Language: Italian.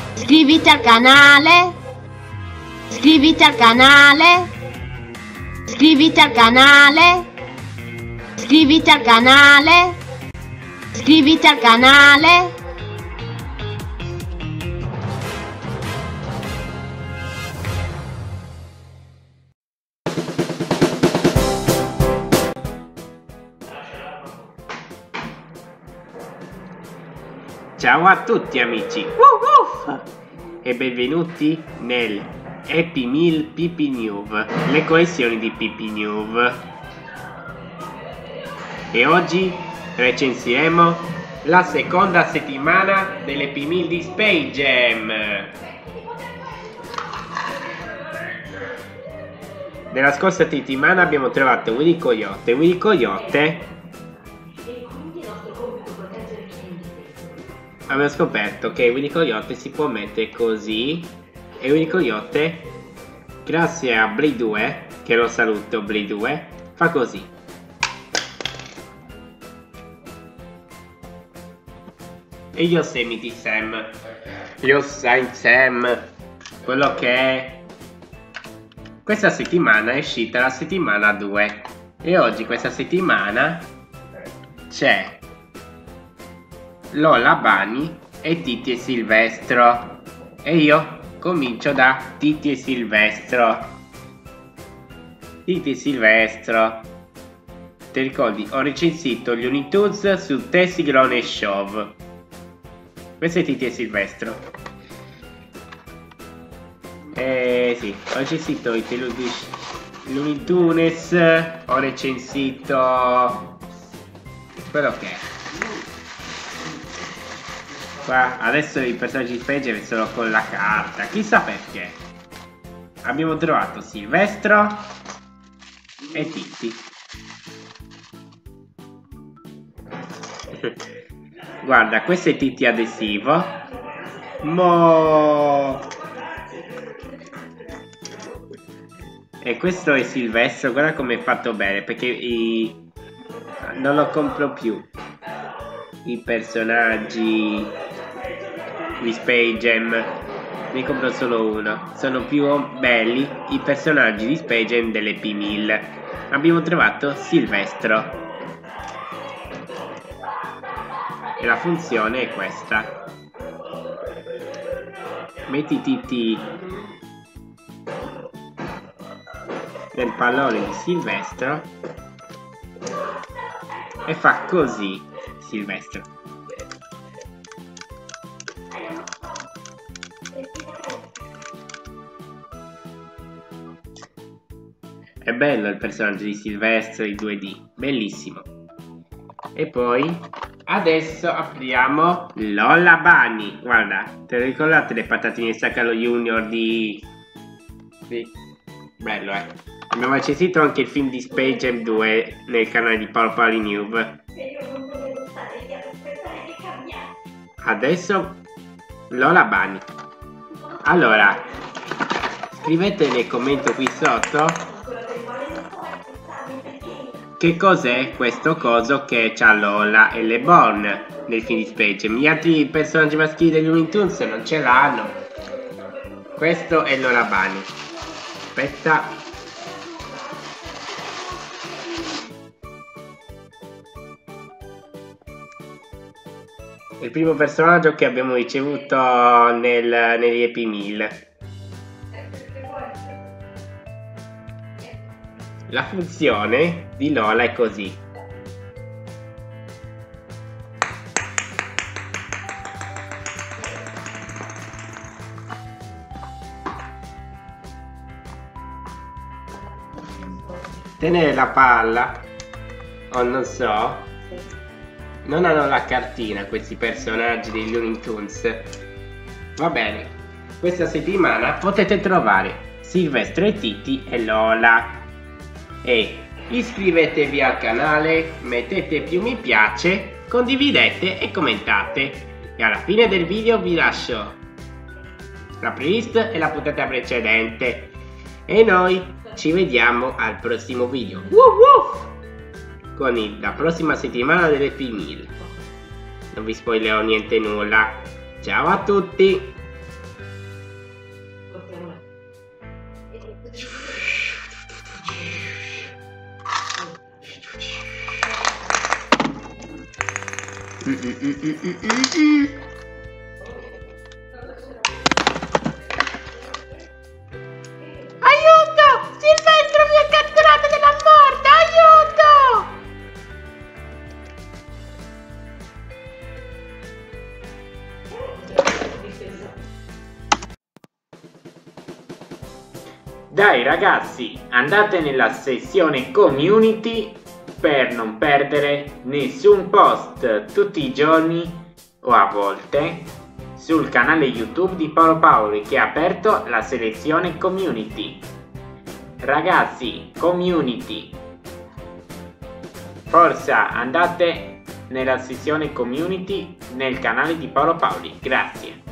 Iscriviti al canale. Iscriviti al canale. Iscriviti al canale. Iscriviti al canale. Iscriviti al canale. Ciao a tutti amici e benvenuti nel Happy Meal Pippi Noob, le collezioni di Pippi Noob. E oggi recensiremo la seconda settimana dell'Happy Meal di Space Jam. Nella scorsa settimana abbiamo trovato Willy Coyote. Willy Coyote abbiamo scoperto che Willy Coyote si può mettere così, e Willy Coyote, grazie a Blade 2, che lo saluto Blade 2, fa così. E Yosemite Sam, quello che è. Questa settimana è uscita la settimana 2 e oggi questa settimana c'è Lola Bunny e Titi e Silvestro, e io comincio da Titi e Silvestro. Titi e Silvestro, ti ricordi? Ho recensito gli Looney Tunes su Tessiglone Show. Questo è Titi e Silvestro. Sì, ho recensito i Looney Tunes, ho recensito quello che è. Adesso i personaggi di Space Jam sono con la carta, chissà perché. Abbiamo trovato Silvestro e Titi. Guarda, questo è Titi adesivo. E questo è Silvestro, guarda come è fatto bene, perché non lo compro più i personaggi di Space Jam, ne compro solo uno. Sono più belli i personaggi di Space Jam delle Happy Meal. Abbiamo trovato Silvestro e la funzione è questa: metti Titi nel pallone di Silvestro e fa così Silvestro. È bello il personaggio di Silvestro in 2D, bellissimo. E poi adesso apriamo Lola Bunny. Guarda, te lo ricordate le patatine Staccalo Junior di... Sì, bello Abbiamo recensito anche il film di Space Jam 2 nel canale di Paolo Paoli Noob. Adesso Lola Bunny. Allora, scrivete nel commento qui sotto che cos'è questo coso che c'ha Lola e LeBron nel film di Space Jam. Gli altri personaggi maschili degli Looney Tunes non ce l'hanno. Questo è Lola Bunny. Aspetta. Il primo personaggio che abbiamo ricevuto negli Happy Meal. La funzione di Lola è così. Tenere la palla, o non so, non hanno la cartina questi personaggi dei Looney Tunes. Va bene, questa settimana potete trovare Silvestro e Titi e Lola. E iscrivetevi al canale, mettete più mi piace, condividete e commentate. E alla fine del video vi lascio la playlist e la puntata precedente. E noi ci vediamo al prossimo video con la prossima settimana delle Happy Meal. Non vi spoilerò niente nulla. Ciao a tutti! Aiuto! Silvestro mi ha catturato della morte! Aiuto! Dai ragazzi, andate nella sezione community per non perdere nessun post tutti i giorni o a volte sul canale YouTube di Paolo Paoli che ha aperto la selezione community. Ragazzi, community. Forza, andate nella sezione community nel canale di Paolo Paoli. Grazie.